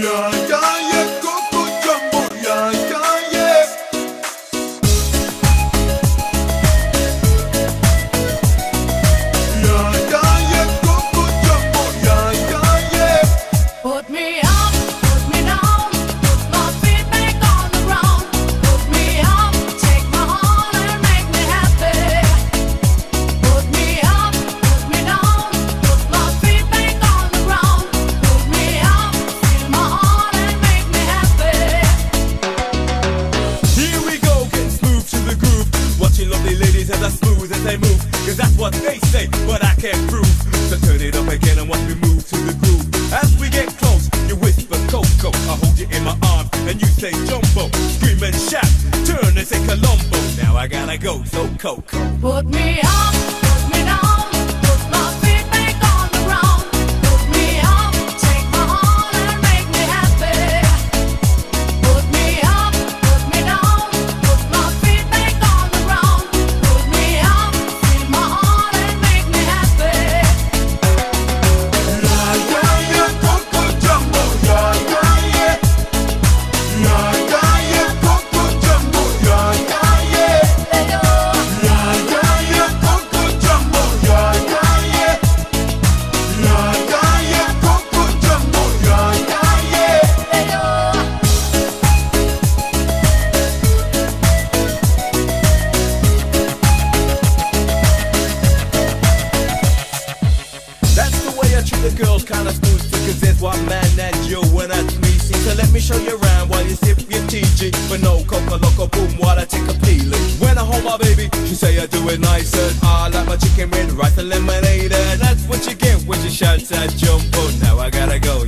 Yeah, yeah, yeah, Coco Jumbo, yeah, yeah, yeah. Yeah, yeah, yeah, Coco Jumbo, yeah, yeah, yeah. Put me up, put me down, put my feet back on the ground. Put me up, take my heart and make me happy. Put me up, put me down, put my feet back on the ground. Put me up, feel my heart and make me happy. Here we go, getting smooth to the groove. Watching lovely ladies as I smooth as they move. Cause that's what they say, but I can't prove. So turn it up again and watch me move to the groove. As we get close, you whisper Coco. I hold you in my arms and you say Jumbo. Scream and shout, turn and say Colombo. Now I gotta go, so Coco. Put me up, put me down, put my feet back on the ground. Put me up, take my heart and make me happy. Put me up, put me down, put my feet back on the ground. Put me up, feel my heart and make me happy. Yeah, yeah, yeah, Coco Jumbo, yeah, yeah, yeah. Yeah, yeah, yeah, Coco Jumbo, yeah, yeah, yeah. Yeah, yeah, yeah, Coco Jumbo, yeah, yeah, yeah. Yeah, yeah, yeah, Coco Jumbo, yeah, yeah, yeah. That's the way I treat the girls, kinda smooth, cause there's one man that you and that's me. See, so let me show you around while you sip your TG. But no coca loco boom while I take a peeling. When I hold my baby, she say I do it nicer. I like my chicken with rice and lemonade, and that's what you get when you shout at Jumbo. Now I gotta go,